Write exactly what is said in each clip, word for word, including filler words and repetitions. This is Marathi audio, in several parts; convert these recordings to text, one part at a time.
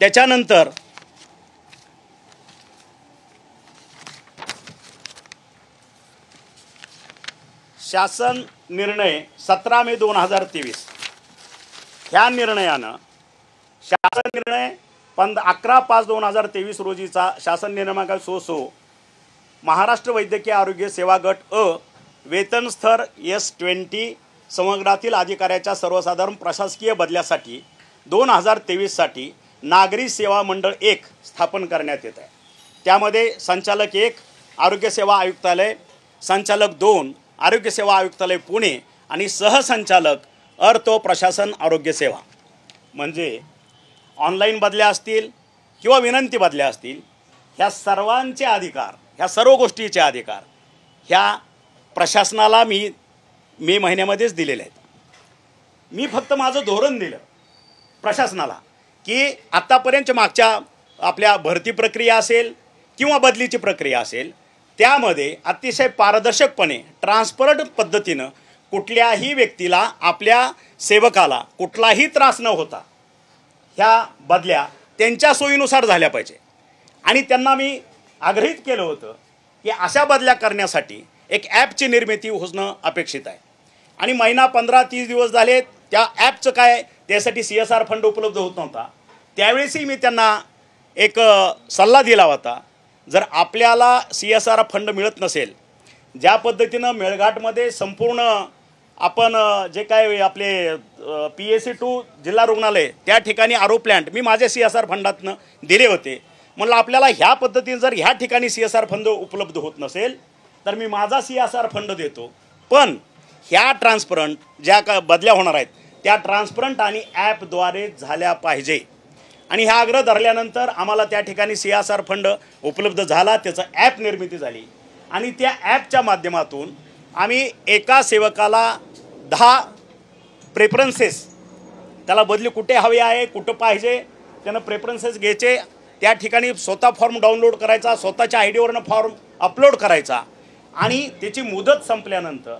त्याच्यानंतर शासन निर्णय सतरा मे दोन हजार तेवीस ह्या निर्णयानं शासन निर्णय पंध अकरा पाच दोन हजार तेवीस रोजीचा शासन निर्णय सो सो महाराष्ट्र वैद्यकीय आरोग्य सेवा गट अ वेतन स्तर एस ट्वेंटी संवर्गातील अधिकाऱ्याच्या सर्वसाधारण प्रशासकीय बदल्यासाठी दोन हजार तेवीससाठी नागरी सेवा मंडळ एक स्थापन करण्यात येत आहे। त्यामध्ये संचालक एक आरोग्य सेवा आयुक्तालय, संचालक दोन आरोग्य सेवा आयुक्तालय पुणे आणि सहसंचालक अर्थ प्रशासन आरोग्य सेवा। म्हणजे ऑनलाईन बदल्या असतील किंवा विनंती बदल्या असतील, ह्या सर्वांचे अधिकार, ह्या सर्व गोष्टीचे अधिकार ह्या प्रशासनाला मी मे महिन्यामध्येच दिलेले आहेत। मी फक्त माझं धोरण दिलं प्रशासनाला की आत्तापर्यंत मागच्या आपल्या भरती प्रक्रिया असेल किंवा बदलीची प्रक्रिया असेल त्यामध्ये अतिशय पारदर्शकपणे ट्रान्सपरंट पद्धतीनं कुठल्याही व्यक्तीला आपल्या सेवकाला कुठलाही त्रास न होता ह्या बदल्या त्यांच्या सोयीनुसार झाल्या पाहिजे। आणि त्यांना मी आग्रहित केलं होतं की अशा बदल्या करण्यासाठी एक ॲपची निर्मिती होणं अपेक्षित आहे। आणि महिना पंधरा तीस दिवस झाले त्या ॲपचं काय त्यासाठी सी एस आर फंड उपलब्ध होत नव्हता। त्यावेळेसही मी त्यांना एक सल्ला दिला होता, जर आपल्याला सी एस आर फंड मिळत नसेल, ज्या पद्धतीनं मेळघाटमध्ये संपूर्ण आपण जे काय आपले पी एस सी टू जिल्हा रुग्णालय त्या ठिकाणी आरो प्लॅन्ट मी माझ्या सी एस आर फंडातनं दिले होते, म्हणलं आपल्याला ह्या पद्धतीने जर ह्या ठिकाणी सी एस आर फंड उपलब्ध होत नसेल तर मी माझा सी एस आर फंड देतो, पण ह्या ट्रान्सपरंट ज्या का बदल्या होणार आहेत त्या ट्रान्सपरंट आणि ॲपद्वारे झाल्या पाहिजे। आणि ह्या आग्रह धरल्यानंतर आम्हाला त्या ठिकाणी सी एस आर फंड उपलब्ध झाला, त्याचं ॲप निर्मिती झाली आणि त्या ॲपच्या माध्यमातून आम्ही एका सेवकाला दहा प्रेफरन्सेस, त्याला बदली कुठे हवी आहे कुठं पाहिजे त्यानं प्रेफरन्सेस घ्यायचे, त्या ठिकाणी स्वतः फॉर्म डाउनलोड करायचा, स्वतःच्या आय डीवरनं फॉर्म अपलोड करायचा आणि त्याची मुदत संपल्यानंतर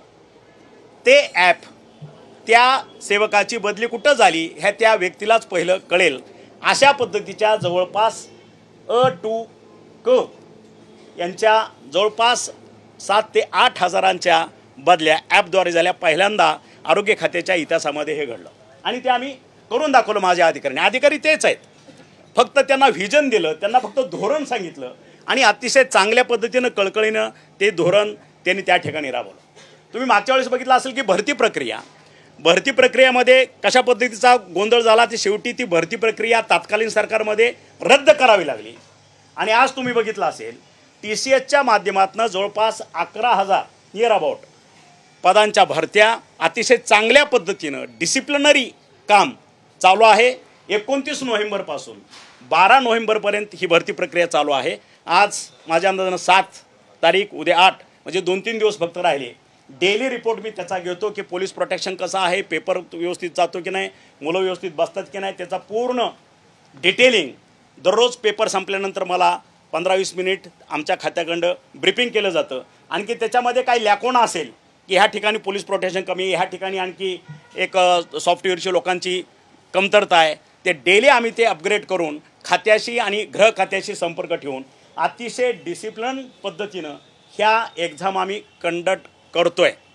ते ॲप त्या सेवकाची बदली कुठं झाली ह्या त्या व्यक्तीलाच पहिलं कळेल। अशा पद्धतीच्या जवळपास अ टू क यांच्या जवळपास सात ते आठ हजारांच्या बदल्या ॲपद्वारे झाल्या। पहिल्यांदा आरोग्य खात्याच्या इतिहासामध्ये हे घडलं आणि ते आम्ही करून दाखवलं माझ्या अधिकाऱ्यांनी। अधिकारी तेच आहेत, फक्त त्यांना व्हिजन दिलं, त्यांना फक्त धोरण सांगितलं आणि अतिशय चांगल्या पद्धतीनं कळकळीनं ते धोरण त्यांनी त्या ठिकाणी राबवलं। तुम्ही मागच्या वेळेस बघितलं असेल की भरती प्रक्रिया भरती प्रक्रियेमध्ये कशा पद्धतीचा गोंधळ झाला, ते शेवटी ती भरती प्रक्रिया तात्कालीन सरकारमध्ये रद्द करावी लागली। आणि आज तुम्ही बघितलं असेल टी सी एसच्या माध्यमातून जवळपास अकरा हजार नियर अबाउट पदांच्या भरत्या अतिशय चांगल्या पद्धतीनं डिसिप्लिनरी काम चालू आहे। एकोणतीस नोव्हेंबरपासून बारा नोव्हेंबरपर्यंत ही भरती प्रक्रिया चालू आहे। आज माझ्या अंदाजानं सात तारीख, उद्या आठ, म्हणजे दोन तीन दिवस फक्त राहिले। डेली रिपोर्ट मी त्याचा घेतो की पोलीस प्रोटेक्शन कसं आहे, पेपर व्यवस्थित जातो की नाही, मुलं व्यवस्थित बसतात की नाही, त्याचा पूर्ण डिटेलिंग दररोज पेपर संपल्यानंतर मला पंधरा वीस मिनिट आमच्या खात्याकडं ब्रीफिंग केलं जातं। आणखी त्याच्यामध्ये काही लॅकोना असेल की ह्या ठिकाणी पोलीस प्रोटेक्शन कमी, ह्या ठिकाणी आणखी एक सॉफ्टवेअरची लोकांची कमतरता आहे, ते डेली आम्ही ते अपग्रेड करून खात्याशी आणि गृह खात्याशी संपर्क ठेवून अतिशय डिसिप्लिन पद्धतीनं ह्या एक्झाम आम्ही कंडक्ट करतोय।